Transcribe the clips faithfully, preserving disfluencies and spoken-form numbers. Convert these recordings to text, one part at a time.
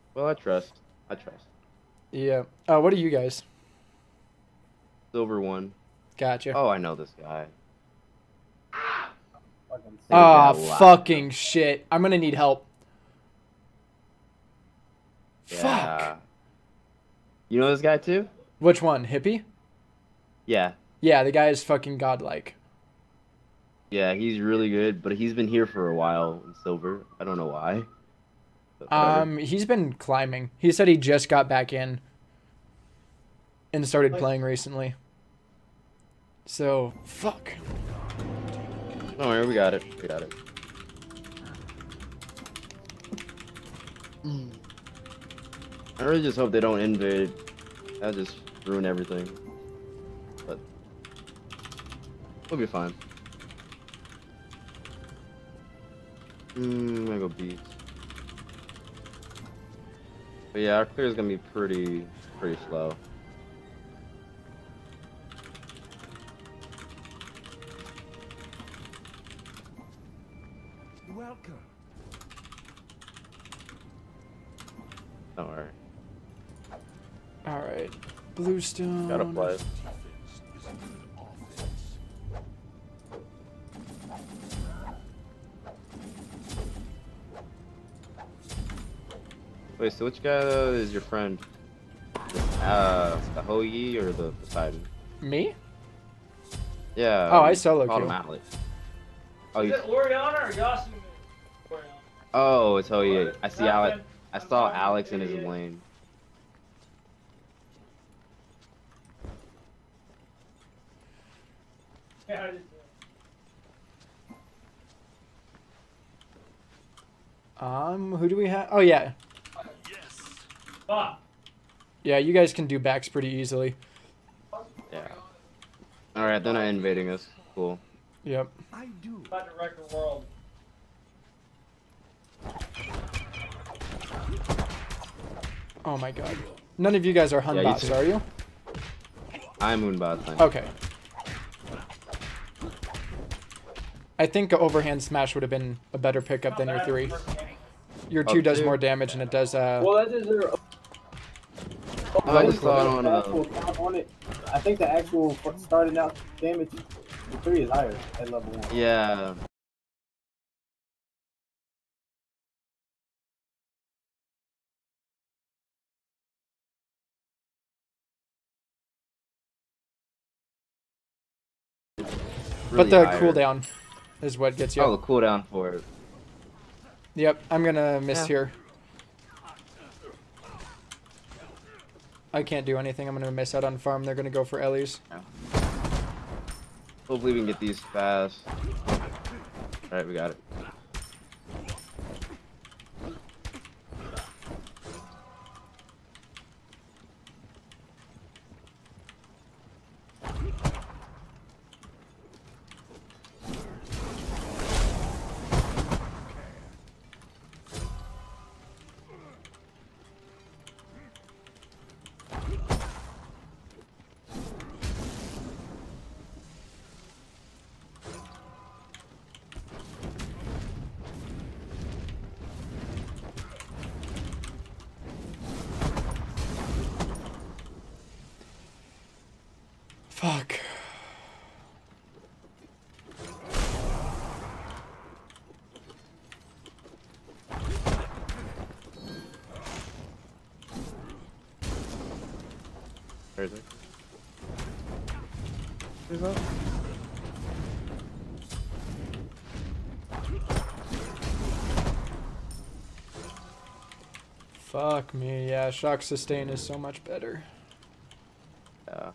Well, I trust. I trust. Yeah. Uh, what are you guys? Silver one. Gotcha. Oh, I know this guy. Fucking There's Ah, that last fucking shit. I'm gonna need help. Fuck. Yeah. You know this guy too? Which one? Hippie? Yeah. Yeah, the guy is fucking godlike. Yeah, he's really good, but he's been here for a while in silver. I don't know why. But whatever. Um, he's been climbing. He said he just got back in and started playing recently. So, fuck. Don't worry, we got it. We got it. I really just hope they don't invade. That'll just ruin everything. But we'll be fine. Hmm, I'm gonna go beats. But yeah, our clear is gonna be pretty, pretty slow. Welcome. Don't worry. Alright. Bluestone. Gotta play. Wait, so which guy uh, is your friend? Uh, the Hoyi or the Poseidon? Me? Yeah. Oh, um, I solo called queue. him Alex. Oh, Is you, it Oriana or Yasuo? Oriana. oh, it's Hoyi. I see Nothing. Alex. I I'm saw talking Alex to in his you. lane. Yeah, I just- Um, who do we have? Oh, yeah. Fuck. Yeah, you guys can do backs pretty easily. Yeah. All right, they're not invading us. Cool. Yep. I do. About to wreck the world. Oh my god. None of you guys are Hun Yeah, you bots, too. are you? I'm Moonbot then. Okay. I think a overhand smash would have been a better pickup than your three. Your Oh, two does two? more damage and it does uh Well, that is there. Oh, I just saw it on, uh, actual count on it. I think the actual starting out damage, the three is higher at level one. Yeah. but Really the higher. cooldown is what gets you. Oh, the cooldown for it. Yep, I'm gonna miss Yeah. here. I can't do anything. I'm gonna miss out on farm. They're gonna go for Ellie's. Hopefully we can get these fast. All right, we got it. Fuck. Where's it? Where's that? Fuck me. Yeah, shock sustain is so much better. Yeah.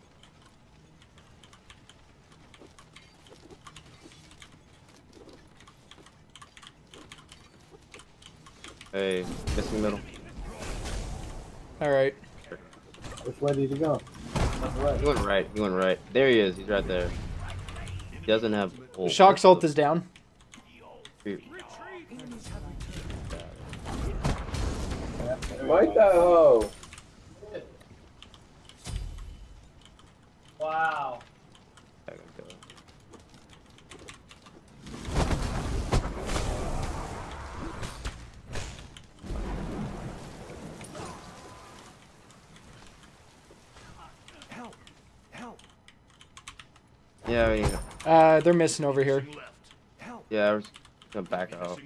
Hey, missing middle. Alright. Which way did he go? Left or right? He went right. He went right. There he is. He's right there. He doesn't have. Oh, Shock's ult is down. Might that hoe. Wow. Yeah, I mean, Uh, they're missing over here. yeah, I was gonna back out.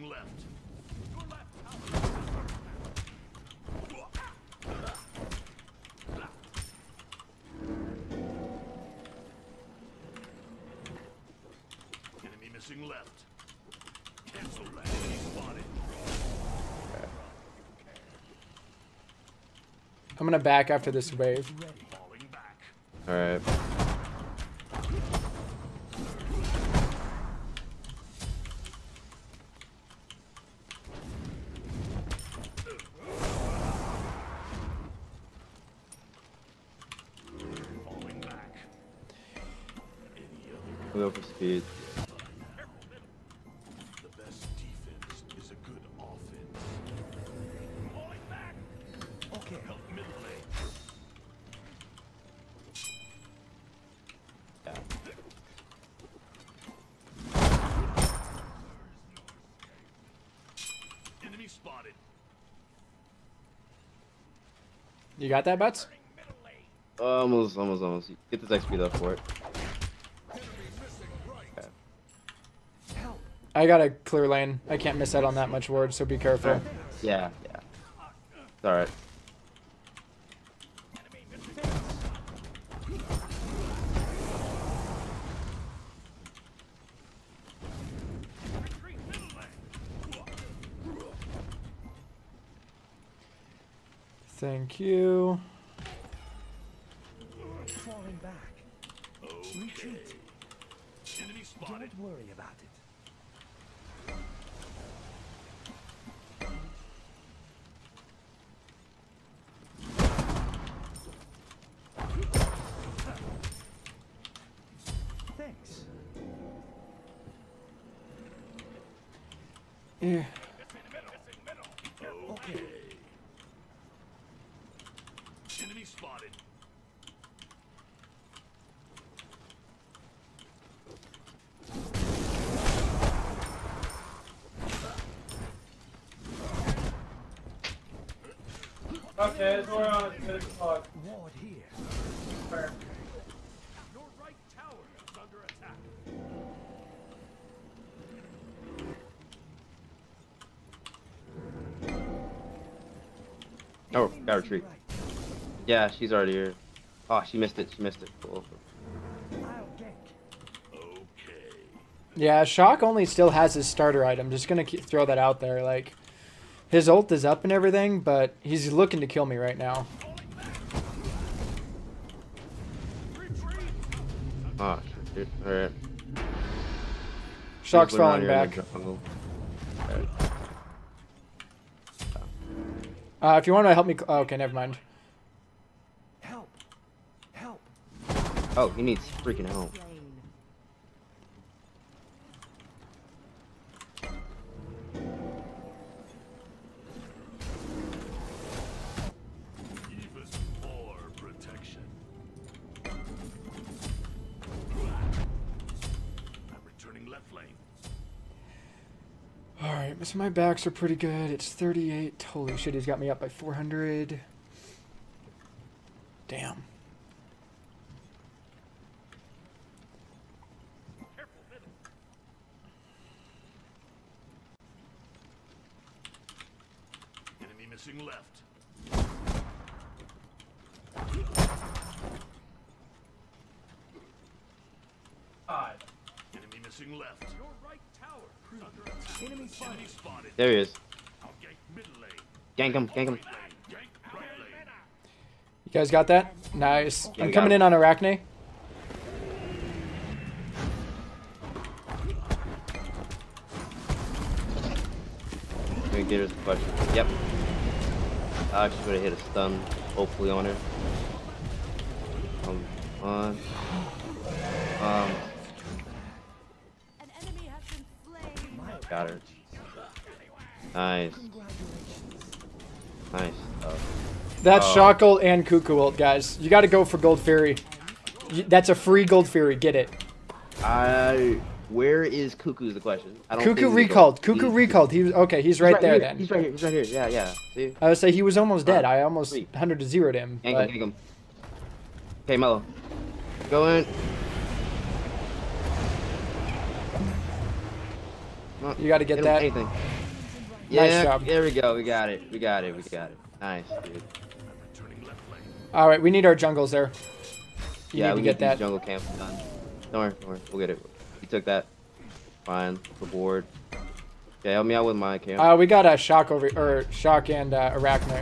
Enemy missing left. Cancel that. Enemy spotted. I'm gonna back after this wave. Falling back. All right. Falling back. Any other? We'll go for speed. The best defense is a good offense. Falling back. Okay. Help middle lane. Yeah. Enemy spotted. You got that, Butts? Almost, almost, almost. Get this X P up for it. Okay. I got a clear lane. I can't miss out on that much ward, so be careful. Yeah, yeah. It's all right. Thank you. Falling back. Okay. Retreat. Enemy spotted. Don't worry about it. Thanks. Yeah. Okay. Enemy spotted. Okay, so we're on six o'clock. Ward here. Fair. Your right tower is under attack. Oh, got retreat. Yeah, she's already here. Oh, she missed it. She missed it. Cool. I'll gank. Okay. Yeah, Shock only still has his starter item. Just gonna keep, throw that out there. Like, his ult is up and everything, but he's looking to kill me right now. Oh, shit, dude. All right. Shock's She's around falling here in back. the jungle. All right. Uh, if you want to help me, cl- oh, okay, never mind. Help. Help. Oh, he needs freaking help. Even more protection. I'm returning left lane. All right, so my backs are pretty good. It's thirty-eight. Holy shit, he's got me up by four hundred. Damn. Enemy missing left. Five. Enemy missing left. Your right tower is under attack. Enemy spotted. Enemy spotted. There he is. I'll gank middle lane. Gank him, gank him. Right lane. Gank right lane. You guys got that? Nice. Yeah, I'm we coming got in on Arachne. Let me get her the question. Yep. I actually would have hit a stun, hopefully, on her. Come on. Um, An enemy has been slain. got her. Nice. Nice. Oh. That's Oh. Shock ult and Cuckoo ult, guys. You got to go for Gold Fury. Y- That's a free Gold Fury. Get it. I. Where is Cuckoo? Is the question. I don't Cuckoo think he's recalled. going- Cuckoo he's- recalled. He was okay. He's right, there here. then. He's right here. He's right here. Yeah, yeah. See? I would say he was almost dead. I almost Sweet. one hundred to zeroed him. Gank But him, gank him. Okay, Mello. Go in. Come on. You got to get Hit him, that. anything. Nice Yeah, job. there we go. We got it. We got it. We got it. Nice, dude. All right, we need our jungles there. You yeah, need we to get these that. jungle camps done. Don't worry, don't worry. We'll get it. We took that. Fine. The board. Okay, help me out with my camp. Uh, we got a shock over, or shock and uh, arachne.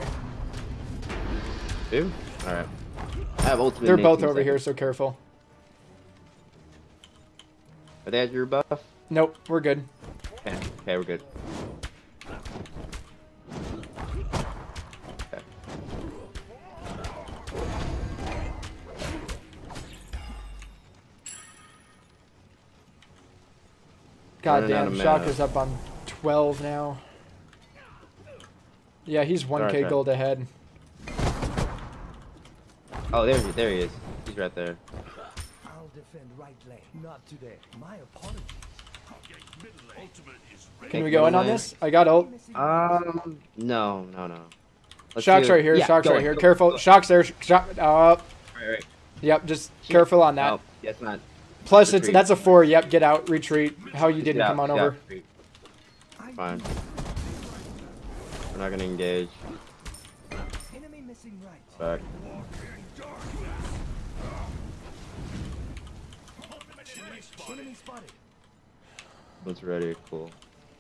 Two? Alright. I have ultimate. They're in both eighteen over here, seconds. so careful. Are they at your buff? Nope, we're good. Okay, okay, we're good. Okay. God Running out damn, of shock mana. is up on twelve now. Yeah, he's one K Alright, gold ahead. Oh, there, he- there he is. He's right there. I'll defend right lane. Not today. My apologies. Ultimate is ready. Can we Take go in middle on lane. this? I got ult. Um, no, no, no. Let's Shock's do- right here. yeah, Shock's go right in, here. go- Careful. go. Shock's there. Shock. Uh, Right, right. yep. Just careful on that. Oh, yeah, it's not. Plus, it's retreat. that's a four. Yep. Get out. Retreat. How you Just didn't get come out, on get out, over. retreat. Fine. We're not gonna engage. Enemy missing right. Back. Enemy spotted. It's ready. Cool.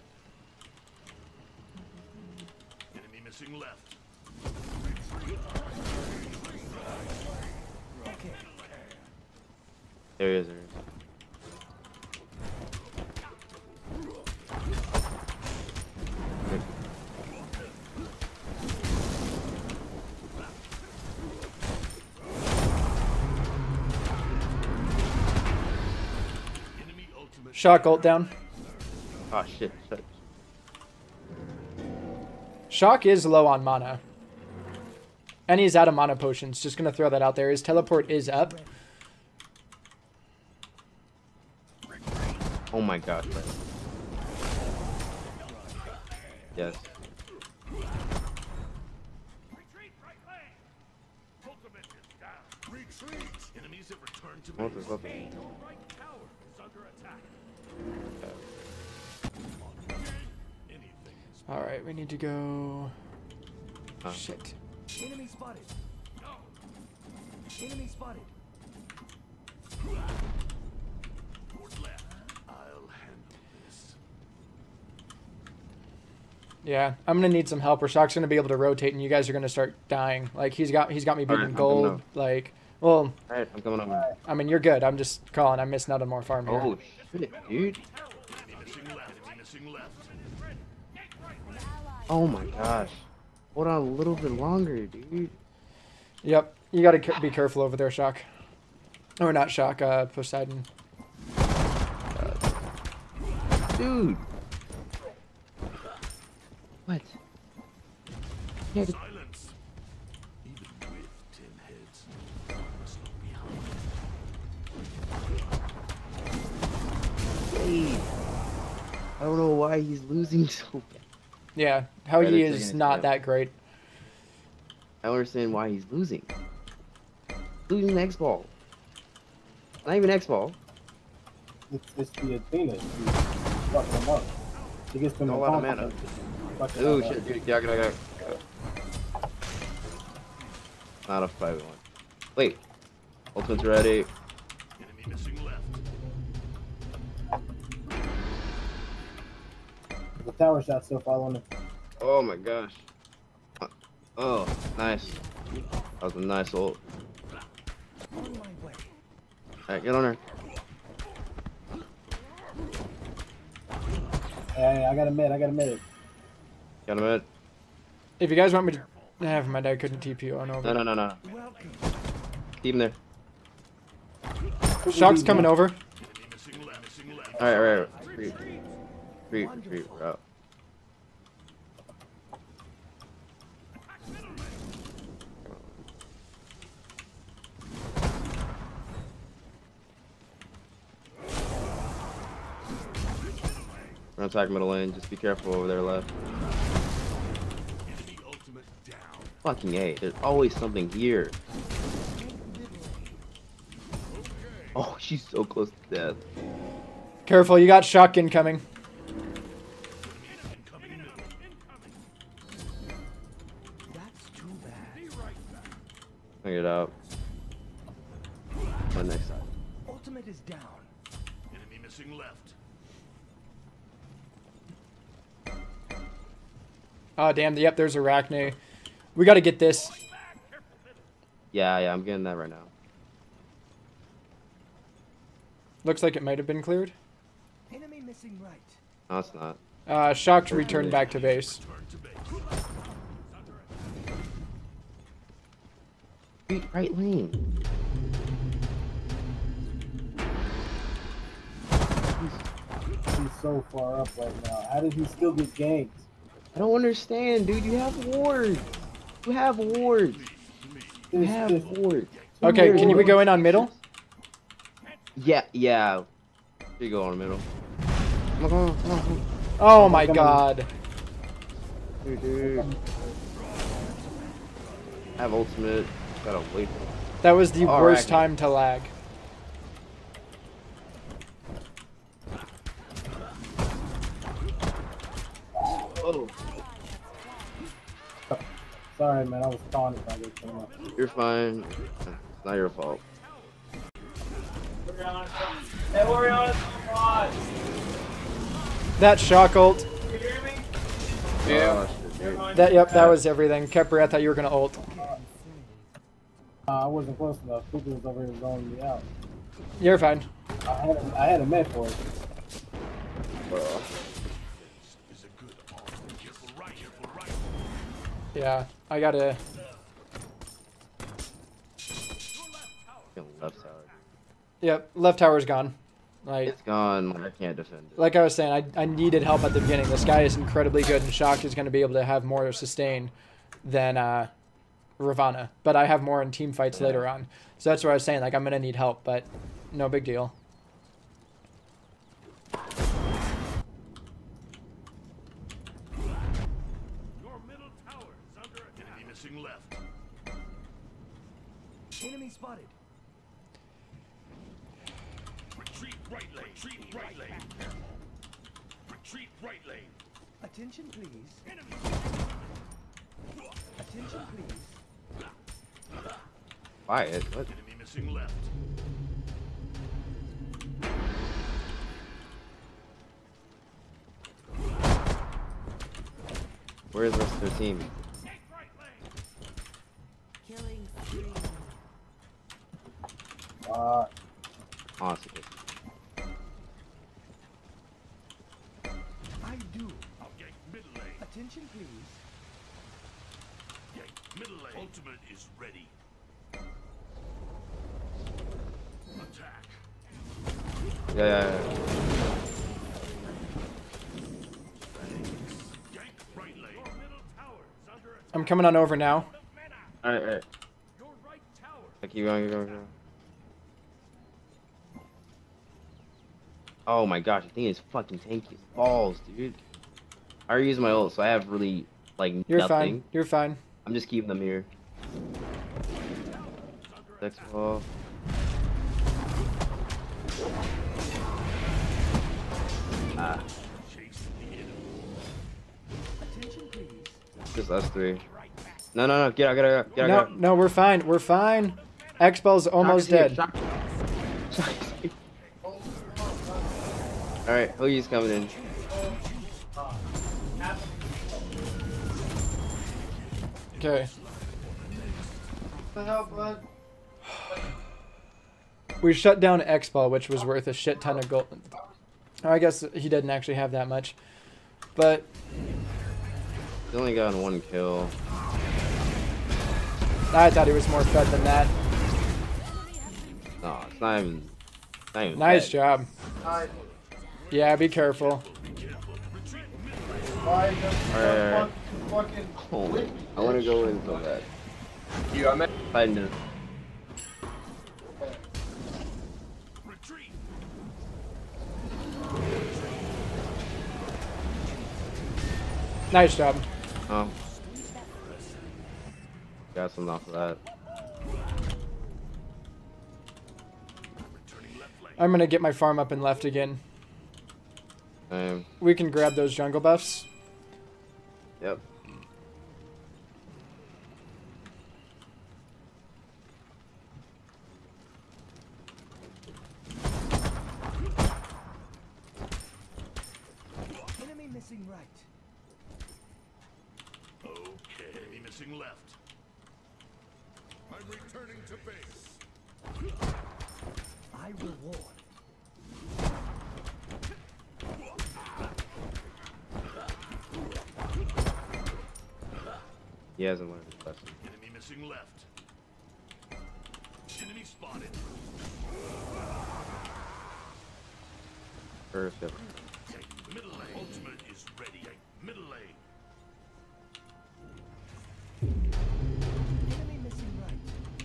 Enemy missing left. Okay. There he is. There he is. Enemy ultimate. Shock ult down. Oh shit! shit. Shock is low on mana. And he's out of mana potions. Just gonna throw that out there. His teleport is up. Oh my gosh! Right. Yes. Retreat right lane. Ultimate is down. Retreat. Enemies have returned to What the fuck? base. Your right tower is under attack. Anything is All right, we need to go. Huh. Shit. Enemy spotted. Enemy spotted. toward left. I'll handle this. Yeah, I'm gonna need some help. Or Shock's gonna be able to rotate, and you guys are gonna start dying. Like he's got he's got me beating Alright, I'm coming gold. up. Like, well, Alright, I'm coming over. I mean you're good. I'm just calling. I'm missing out on more farm here. Oh shit, dude! Enemy missing left. Enemy missing left. Oh my gosh! Hold on a little bit longer, dude. Yep, you gotta ca- be careful over there, Shock. Or not Shock. Uh, Poseidon. Dude! What? Yeah, the- Silence. Even with ten heads, must look behind. Wait. I don't know why he's losing so bad. Yeah, how Right, he they're is taking not his that great. I don't understand why he's losing. Losing the X-Ball. Not even X-Ball. It's, it's the Athena. She fucks them up. She gets them A in lot of confidence. mana. Fuck them Oh up. shit, dude. Yeah, I gotta, go. Not a five one. Wait. Ultimate's ready. Enemy missing left. The tower shot still following him. Oh my gosh. Uh, Oh, nice. That was a nice ult. On my way. Alright, get on her. Hey, hey, I got a mid. I got a mid. Got him in. If you guys want me to, never mind. I couldn't T P you on over. No, no, no, no. Welcome. Keep him there. Shock's coming over. Enemy missing left. Missing left. Alright, alright, alright. Retreat. Retreat, retreat. We're out. We're gonna attack middle lane. Just be careful over there left. Enemy ultimate down. Fucking A. There's always something here. Oh, she's so close to death. Careful, you got Shock incoming. Figure it out. On the next side. Ultimate is down. Enemy missing left. Oh, damn. Yep, there's Arachne. We got to get this. Yeah, yeah, I'm getting that right now. Looks like it might have been cleared. Enemy missing right. No, it's not. Uh, Shocked returned back to base. Turn to base. Right, right lane. He's so far up right now. How did he still get ganked? I don't understand, dude. You have wards. You have wards. You This- have this- wards. Okay, can we go in on middle? Yeah, yeah. You go on the middle. Come on, come on, come on, come on. Oh my Come on. god. Dude, dude. I have ultimate. Gotta wait. That was the All worst right. time to lag. Oh, Sorry, man. I was taunted by this thing. you're fine. It's not your fault. Hey, Oriana, come on. That shock ult. You hear me? Yeah. Oh, shit, dude. That yep, that was everything. Kepri, I thought you were gonna ult. Uh, I wasn't close enough. Cooper was over here zoning me out. You're fine. I had a, I had a med for it. Bro. Is a good offense. Careful right, careful right. Yeah, I gotta. Fucking left side. Yep, left tower's gone. Like, It's gone. I can't defend it. like I was saying, I I needed help at the beginning. This guy is incredibly good, and Shocked is gonna be able to have more sustain than uh, Ravana. But I have more in team fights later on, so that's what I was saying. Like, I'm gonna need help, but no big deal. Your middle tower is under attack. Enemy missing left. Enemy spotted. Retreat right lane. Retreat right lane. Retreat right lane. Attention, please. Enemy. Attention, please. Quiet. What? Enemy missing left. Where's the rest of their team? Take right lane. Killing spree. Uh, Honestly. I do. I'll gank middle lane. Attention, please. Gank middle lane. Ultimate is ready. Attack. Yeah, yeah, yeah. Gank right lane. Your middle tower is under attack. I'm coming on over now. Alright, alright. Your right tower. Keep going, keep going, keep going. Oh my gosh, I think it's fucking tanky as balls, dude. I already used my ult, so I have really, like, You're nothing. fine. You're fine. I'm just keeping them here. Next ball. Ah, Chase the enemy. Attention, please. just us three. No, no, no, get out, get out, get out, No, get out. no, we're fine. We're fine. X-Bell's almost Shock is dead. here, Shock. Alright, Hoagie's coming in. Okay. What the hell, bud? We shut down X-Ball, which was worth a shit ton of gold. Oh, I guess he didn't actually have that much. But He's only gotten one kill. I thought he was more fed than that. No, it's not even. Not even Nice bad. job. Alright. Yeah, be careful. Why just Alright, alright. fucking Oh, man. I want to go in so bad. You, I'm at Fighting it. Retreat. Nice job. Oh. Got some off of that. Returning left lane. I'm gonna get my farm up and left again. Um, We can grab those jungle buffs. yep. Okay. Enemy missing left. I'm returning to base. I will warn. He hasn't learned his lesson. Enemy missing left. Enemy spotted. Perfect. Middle lane. Ultimate is ready. Middle lane. Enemy missing right.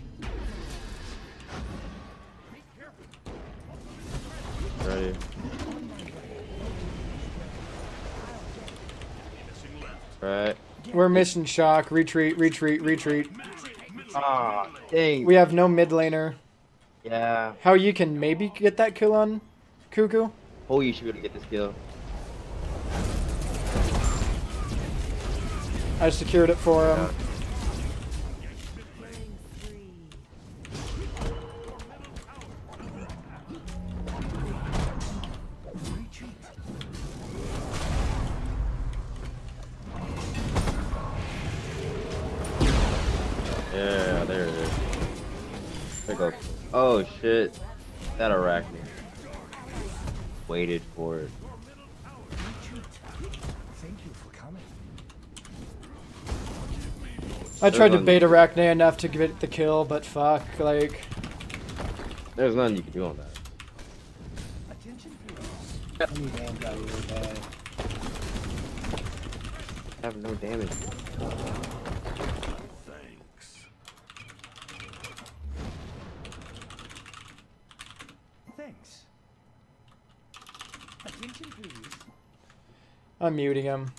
Ready. Enemy missing left. Right. We're missing shock. Retreat, retreat, retreat. Ah, dang. We have no mid laner. Yeah. How you can maybe get that kill on Cuckoo? Oh, you should be able to get this kill. I secured it for him. Yeah. Killing spree. Yeah, there it is. There it goes. Oh shit. That arachnid. Waited for it. Thank you for coming. I tried to There's bait one- Arachne enough to get the kill, but fuck, like... There's nothing you can do on that. Attention, please. I need hands out here bad. I have no damage. Thanks. Thanks. Attention, please. I'm muting him.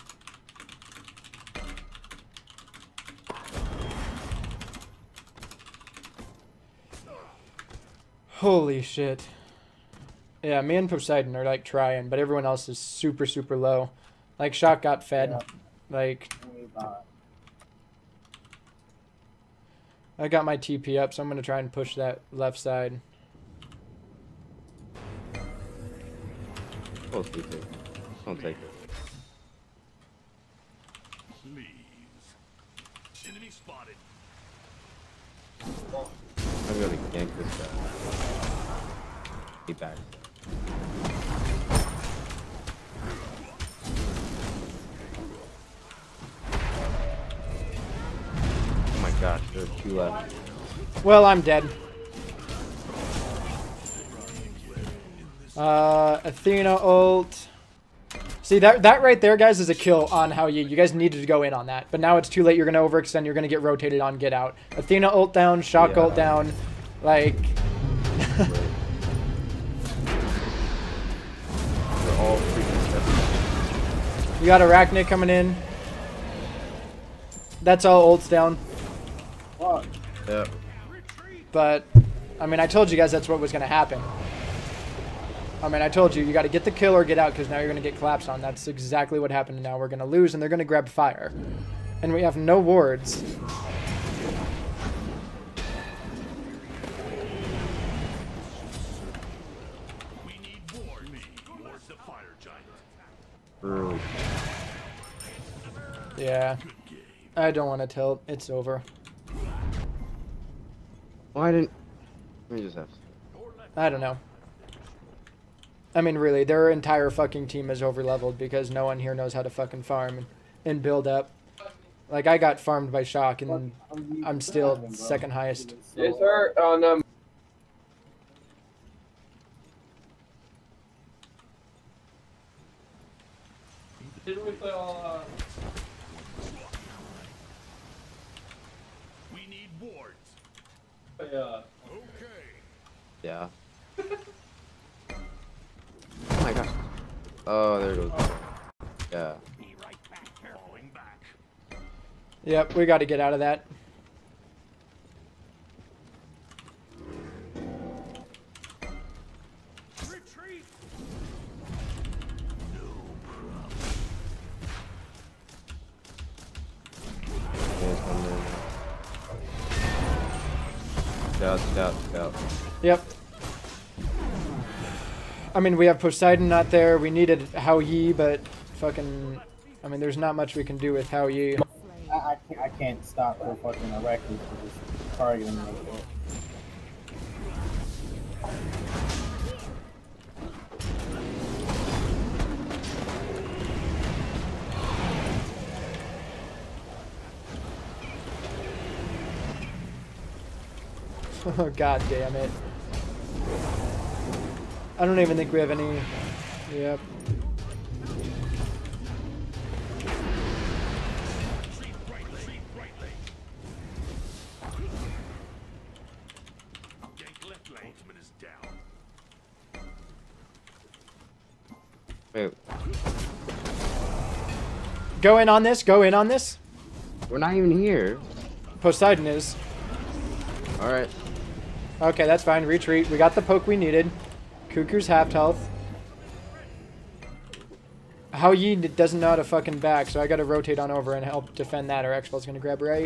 Holy shit. Yeah, me and Poseidon are like trying, but everyone else is super, super low. Like, Shock got fed. Yeah. Like, I need bot. I got my T P up, so I'm going to try and push that left side. Oh, sweet thing. Don't take it. Please. Enemy spotted. I'm gonna gank this guy. He back. Oh my gosh, there's two left. Well, I'm dead. Uh, Athena ult. See, that that right there, guys, is a kill on Hao Yi. You guys needed to go in on that. But now it's too late. You're going to overextend. You're going to get rotated on Get Out. Athena ult down. Shock Yeah. ult down. Like... They're all freaking stuff. You got Arachne coming in. That's all ults down. Fuck. Yep. But, I mean, I told you guys that's what was going to happen. I mean, I told you, you got to get the kill or get out because now you're going to get collapsed on. That's exactly what happened. And now we're going to lose and they're going to grab fire. And we have no wards. We need ward me. Ward the fire giant. Really. Yeah. I don't want to tilt. It's over. Why didn't... Let me just have... I don't know. I mean, really, their entire fucking team is over-leveled because no one here knows how to fucking farm and, and build up. Like, I got farmed by Shock, and I'm still second highest. Yes, sir. On um. Didn't we play all, uh... We need wards. Yeah. Okay. Yeah. Oh my gosh. Oh, there it goes. Yeah. Be right back. Falling back. Yep, we got to get out of that. Retreat. There's one there. Scout, scout, scout. Yep. I mean, we have Poseidon not there. We needed Hao Yi, but fucking... I mean, there's not much we can do with Hao Yi. I, I I can't, I can't stop the fucking Arachne from just targeting me like that. Oh, god damn it. I don't even think we have any... Yep. Wait, Go in on this, go in on this. we're not even here. Poseidon is. Alright. Okay, that's fine. Retreat. We got the poke we needed. Cuckoo's half health. How Yi doesn't know how to fucking back, so I gotta rotate on over and help defend that, or X-Ball's gonna grab right.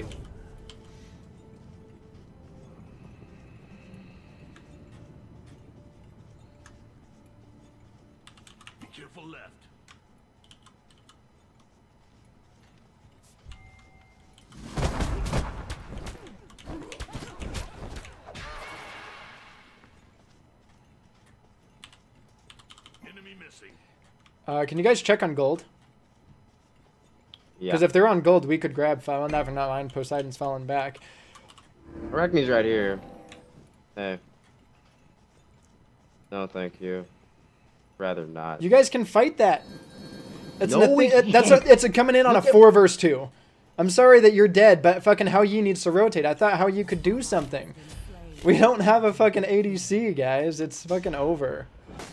Be careful left. Enemy missing. Uh, can you guys check on gold? Yeah. Because if they're on gold, we could grab five. Well, never mind. Poseidon's falling back. Arachne's right here. Hey. No, thank you. Rather not. You guys can fight that. It's No, an we Athe- that's a, it's a coming in on a four versus two. I'm sorry that you're dead, but fucking Hao Yi needs to rotate. I thought Hao Yi could do something. We don't have a fucking A D C, guys. It's fucking over.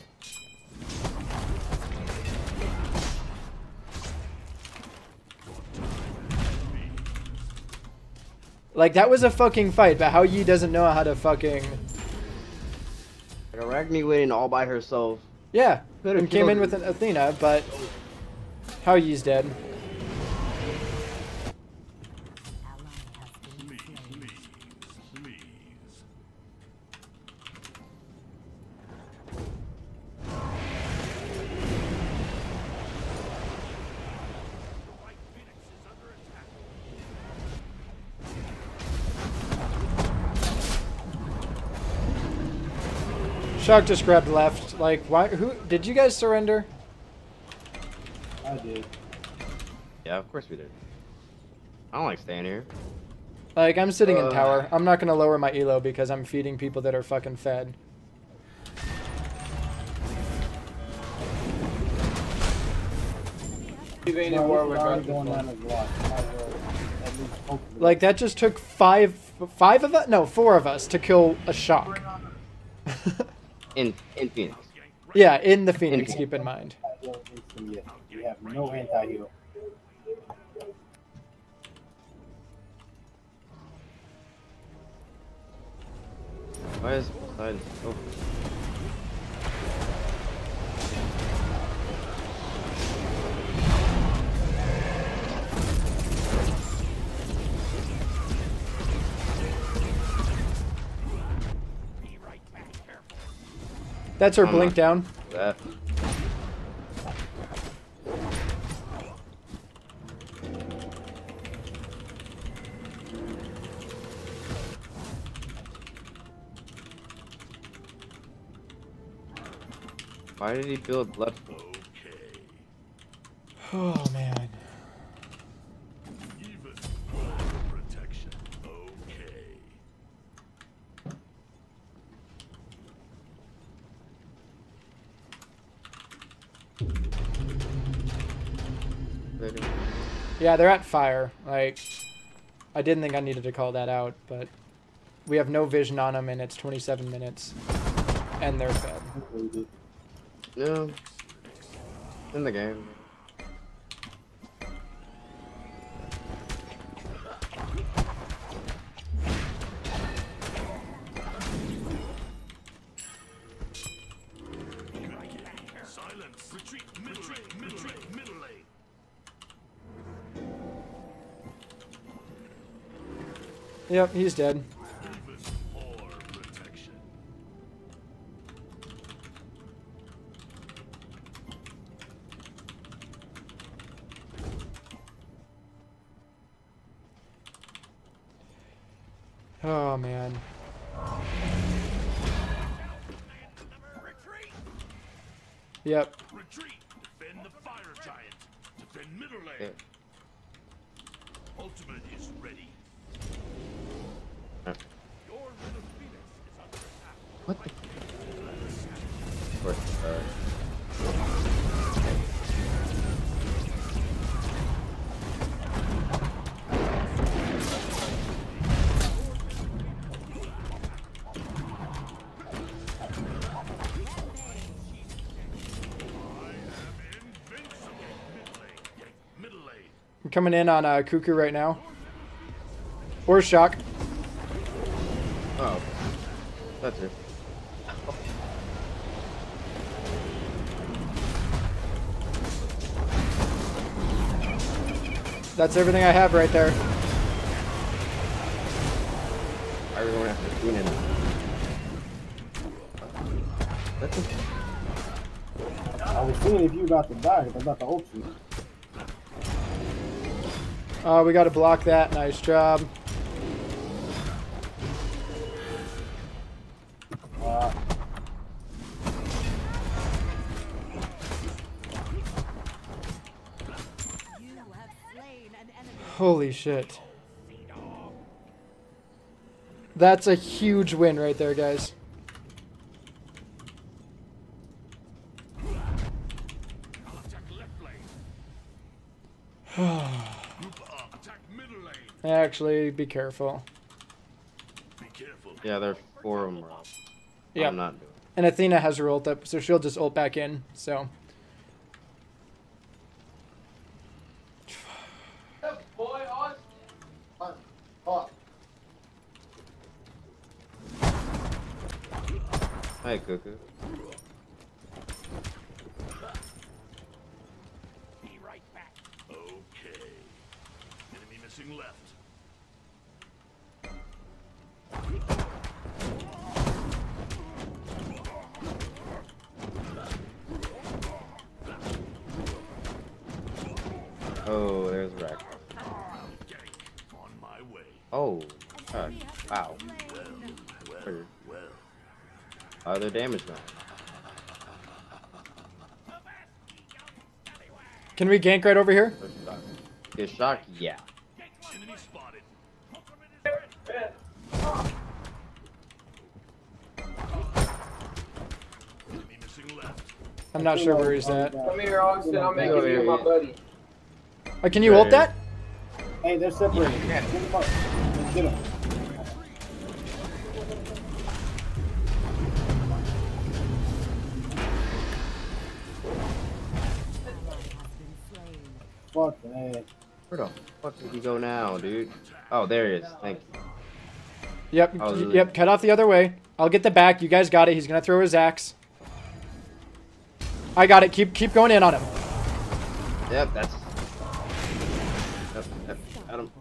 Like, that was a fucking fight, but Hao Yi doesn't know how to fucking... Like Arachne winning all by herself. Yeah, Could've and came in killed with an Athena, but Hao Yi's dead. Ally has been Please, slain. please, please. White Phoenix is under attack. Shock just grabbed left. Like, why? Who did you guys surrender? I did. Yeah, of course we did. I don't like staying here. Like, I'm sitting in Uh. tower. I'm not gonna lower my elo because I'm feeding people that are fucking fed. Leaving No, the war we're with already going going down as lost. Might as well at least hopefully. Like, that just took five, five of us? No, four of us to kill a shock. In in Phoenix. Yeah, in the Phoenix, In- keep in mind. So, yeah, we have no anti-heal. Why is Poseidon? Oh. That's her I'm blink not- down. That. Why did he build left? Okay. Oh, man. Even more protection. Okay. Yeah, they're at fire. Like, I didn't think I needed to call that out, but we have no vision on them, and it's twenty-seven minutes, and they're fed. Yeah. In the game. Silence. Retreat. Middle lane. Middle lane. Middle lane. Yep, he's dead. Even more protection. Oh man. Yep. Retreat. Defend the fire giant. Defend middle lane. Yeah. Ultimate is ready. Uh, Your Red of Phoenix is under attack. What the? Of course, uh, Middle lane. I'm coming in on uh, Cuckoo right now. Or Shock. oh, that's it. That's everything I have right there. I really want to have to tune in. That's it. I was seeing if you about to die. I'm about to ult you. Uh, we got to block that. Nice job. Uh, You have slain an enemy. Holy shit. That's a huge win right there, guys. I'll attack left lane. Group up. Attack middle lane. Actually, be careful. Be careful. Yeah, there are four of them. Rob. Yeah. I'm not doing. And Athena has her ult up, so she'll just ult back in. So, Boy, on. Hi, Cuckoo. Be right back. Okay. Enemy missing left. Oh, there's Rack. Gank on my way. Oh, God. Wow. Well, well, Weird. well. Oh, they're damaged now. can we gank right over here? First shock. Get shocked? Yeah. Enemy spotted. Enemy missing left. I'm not sure where he's at. Come here, Austin. I'm making Go you here. my buddy. Uh, can you ult that? hey, they're separated. Get them up. Let's get them. Fuck that. Where the fuck did he go now, dude? Oh, there he is. Thank you. Yep, Oh, y- really? yep, cut off the other way. I'll get the back. You guys got it. He's gonna throw his axe. I got it. Keep keep going in on him. Yep, that's. Yep, yep. Got him.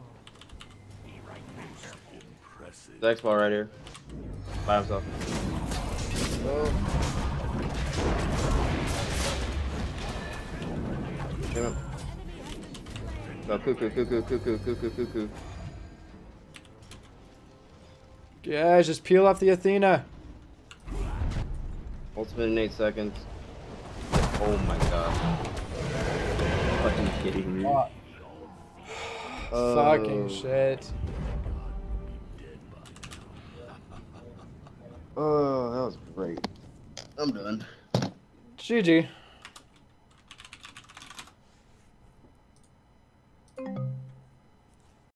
Impressive. The X-Ball right here. By himself. Oh. Get him. Go, Cuckoo, Cuckoo, Cuckoo, Cuckoo, Cuckoo. Guys, just peel off the Athena. Ultimate in eight seconds. Oh my god. Fucking kidding me. Fuck. Oh. Fucking shit. Oh, that was great. I'm done. G G.